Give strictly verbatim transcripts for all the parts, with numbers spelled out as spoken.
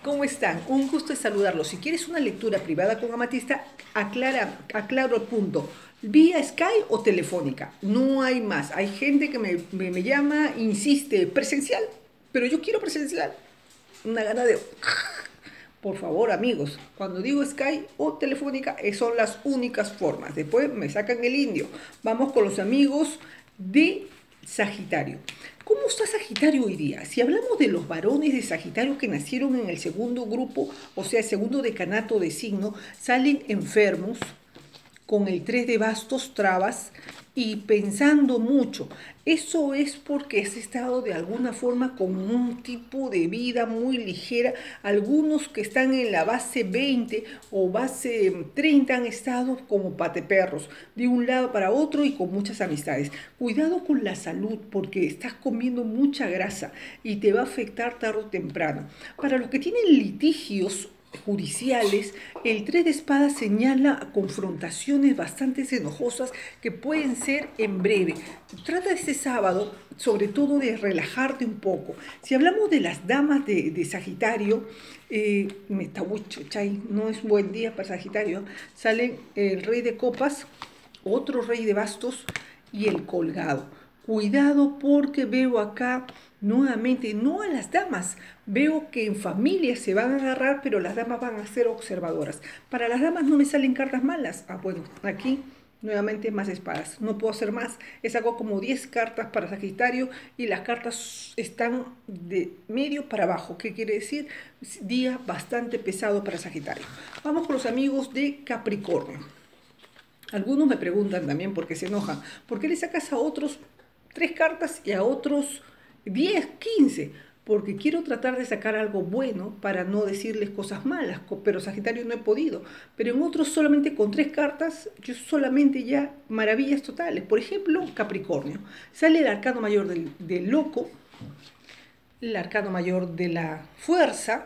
¿Cómo están? Un gusto de saludarlos. Si quieres una lectura privada con Amatista, aclara, aclaro el punto. ¿Vía Skype o telefónica? No hay más. Hay gente que me, me, me llama, insiste, presencial, pero yo quiero presencial. Una gana de... Por favor, amigos, cuando digo Skype o telefónica, eh, son las únicas formas. Después me sacan el indio. Vamos con los amigos de Sagitario. ¿Cómo está Sagitario hoy día? Si hablamos de los varones de Sagitario que nacieron en el segundo grupo, o sea, el segundo decanato de signo, salen enfermos, con el tres de bastos, trabas, y pensando mucho. Eso es porque has estado de alguna forma con un tipo de vida muy ligera. Algunos que están en la base veinte o base treinta han estado como pateperros, de un lado para otro y con muchas amistades. Cuidado con la salud porque estás comiendo mucha grasa y te va a afectar tarde o temprano. Para los que tienen litigios judiciales, el tres de espadas señala confrontaciones bastante enojosas que pueden ser en breve. Trata este sábado sobre todo de relajarte un poco. Si hablamos de las damas de, de Sagitario, eh, me está mucho, chay, no es buen día para Sagitario. Salen el rey de copas, otro rey de bastos y el colgado. Cuidado porque veo acá nuevamente, no a las damas, veo que en familia se van a agarrar, pero las damas van a ser observadoras. Para las damas no me salen cartas malas. Ah, bueno, aquí nuevamente más espadas. No puedo hacer más. He sacado como diez cartas para Sagitario y las cartas están de medio para abajo. ¿Qué quiere decir? Día bastante pesado para Sagitario. Vamos con los amigos de Capricornio. Algunos me preguntan también por qué se enojan. ¿Por qué le sacas a otros tres cartas y a otros diez, quince? Porque quiero tratar de sacar algo bueno para no decirles cosas malas, pero Sagitario no he podido. Pero en otros solamente con tres cartas, yo solamente ya maravillas totales. Por ejemplo, Capricornio. Sale el arcano mayor del, del loco, el arcano mayor de la fuerza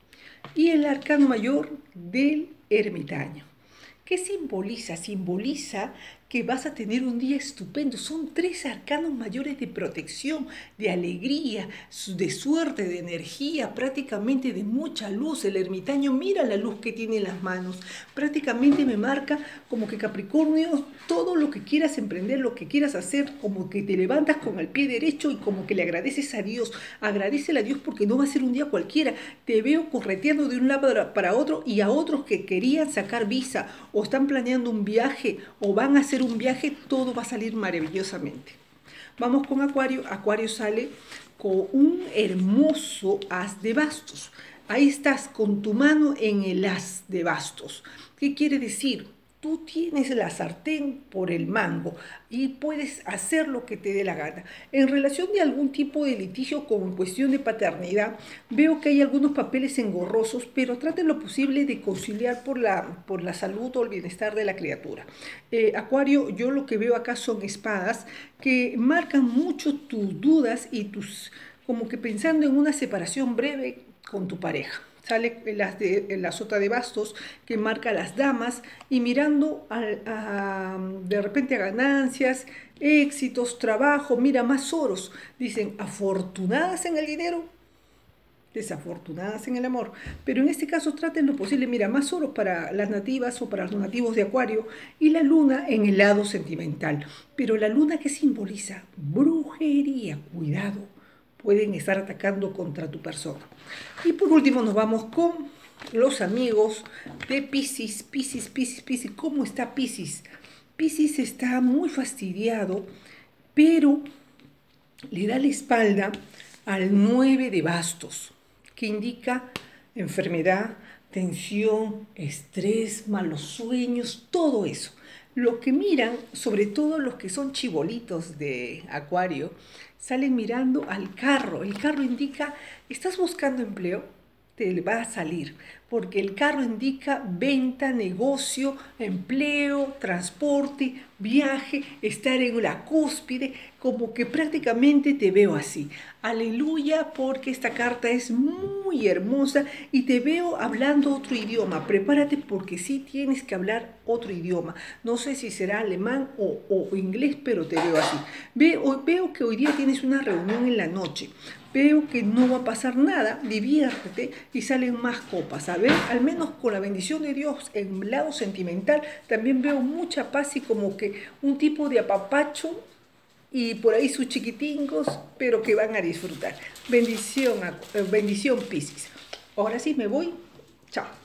y el arcano mayor del ermitaño. ¿Qué simboliza? Simboliza que vas a tener un día estupendo. Son tres arcanos mayores de protección, de alegría, de suerte, de energía, prácticamente de mucha luz. El ermitaño, mira la luz que tiene en las manos. Prácticamente me marca como que Capricornio, todo lo que quieras emprender, lo que quieras hacer, como que te levantas con el pie derecho y como que le agradeces a Dios. Agradecele a Dios porque no va a ser un día cualquiera. Te veo correteando de un lado para otro y a otros que querían sacar visa o están planeando un viaje o van a hacer un viaje, todo va a salir maravillosamente. Vamos con Acuario. Acuario sale con un hermoso as de bastos. Ahí estás con tu mano en el as de bastos. ¿Qué quiere decir? Tú tienes la sartén por el mango y puedes hacer lo que te dé la gana. En relación de algún tipo de litigio con cuestión de paternidad, veo que hay algunos papeles engorrosos, pero traten lo posible de conciliar por la, por la salud o el bienestar de la criatura. Eh, Acuario, yo lo que veo acá son espadas que marcan mucho tus dudas y tus, como que pensando en una separación breve con tu pareja. Sale las de, la sota de bastos que marca a las damas y mirando a, a, de repente a ganancias, éxitos, trabajo, mira más oros. Dicen afortunadas en el dinero, desafortunadas en el amor. Pero en este caso traten lo posible, mira más oros para las nativas o para los nativos de Acuario y la luna en el lado sentimental. Pero la luna, ¿qué simboliza? Brujería, cuidado. Pueden estar atacando contra tu persona. Y por último nos vamos con los amigos de Piscis. Piscis, Piscis, Piscis. ¿Cómo está Piscis? Piscis está muy fastidiado, pero le da la espalda al nueve de bastos, que indica enfermedad, tensión, estrés, malos sueños, todo eso. Lo que miran, sobre todo los que son chibolitos de Acuario, salen mirando al carro. El carro indica, ¿estás buscando empleo? Te va a salir, porque el carro indica venta, negocio, empleo, transporte, viaje, estar en la cúspide, como que prácticamente te veo así. Aleluya, porque esta carta es muy hermosa y te veo hablando otro idioma. Prepárate porque sí tienes que hablar otro idioma. No sé si será alemán o, o inglés, pero te veo así. Veo, veo que hoy día tienes una reunión en la noche. veo que no va a pasar nada, diviértete y salen más copas. A ver, al menos con la bendición de Dios en el lado sentimental, también veo mucha paz y como que un tipo de apapacho y por ahí sus chiquitingos, pero que van a disfrutar. Bendición, bendición Piscis. Ahora sí me voy. Chao.